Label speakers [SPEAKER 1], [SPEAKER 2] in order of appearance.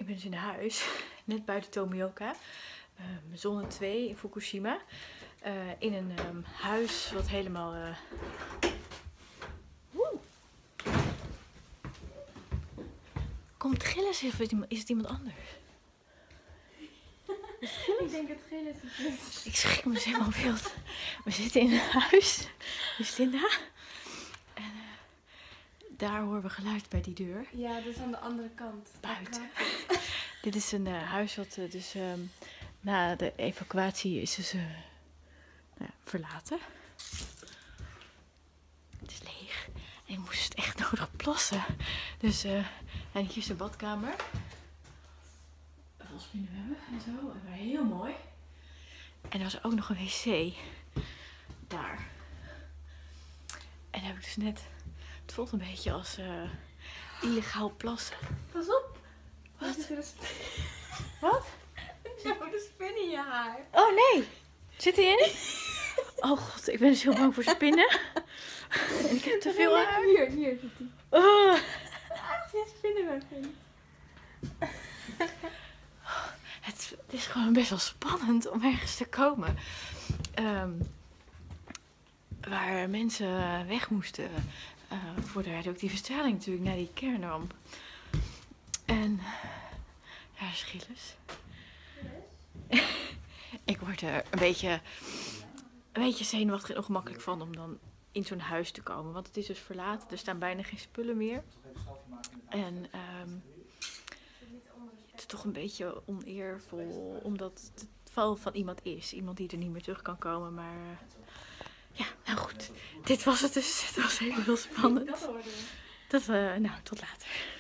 [SPEAKER 1] Ik ben dus in huis, net buiten Tomioka, zone 2 in Fukushima. In een huis wat helemaal... Komt Gilles of is het iemand anders?
[SPEAKER 2] Ik denk het Gilles is.
[SPEAKER 1] Ik schrik me helemaal wild. We zitten in een huis. Dus Linda. En daar horen we geluid bij die deur.
[SPEAKER 2] Ja, dat is aan de andere kant.
[SPEAKER 1] Buiten. Dit is een huis wat na de evacuatie is dus verlaten. Het is leeg. En ik moest echt nodig plassen. Dus en hier is de badkamer. Valspinnen hebben en zo. En maar heel mooi. En er was ook nog een wc. Daar. En dan heb ik dus net... Het voelt een beetje als illegaal plassen.
[SPEAKER 2] Pas op.
[SPEAKER 1] Wat?
[SPEAKER 2] Wat? Je hebt een spin in je haar.
[SPEAKER 1] Oh nee! Zit hij in? Oh god, ik ben dus heel bang voor spinnen. En ik heb te veel haar.
[SPEAKER 2] Hier zit hij.
[SPEAKER 1] Oh.
[SPEAKER 2] Er zit spinnen weg in.
[SPEAKER 1] Het is gewoon best wel spannend om ergens te komen. Waar mensen weg moesten voor de radioactieve straling natuurlijk, naar die kernramp. En ja, Gilles. Ik word er een beetje zenuwachtig en ongemakkelijk van om dan in zo'n huis te komen. Want het is dus verlaten, er staan bijna geen spullen meer. En het is toch een beetje oneervol, omdat het val van iemand is. Iemand die er niet meer terug kan komen, maar... ja, nou goed. Dit was het dus. Het was heel spannend.
[SPEAKER 2] Dat hoorde je.
[SPEAKER 1] Nou, tot later.